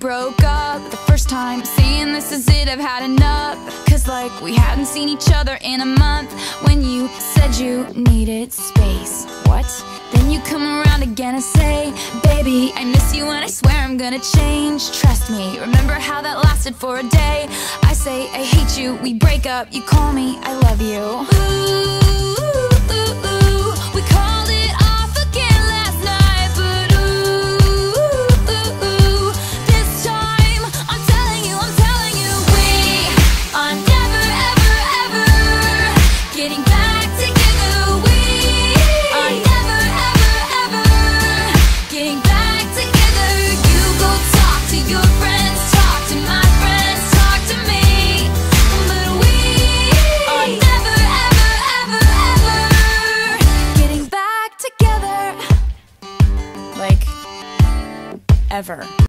broke up the first time, saying this is it, I've had enough. Cause like we hadn't seen each other in a month. When you said you needed space, what? Then you come around again and say, baby, I miss you and I swear I'm gonna change. Trust me, remember how that lasted for a day? I say I hate you, we break up, you call me I love you. Ooh, we called it off again last night, but this time I'm telling you, we are never ever ever getting back together. We are never ever ever getting back together. You go talk to your friends, talk to my friends, talk to me, but we are never ever ever ever getting back together. Like, ever.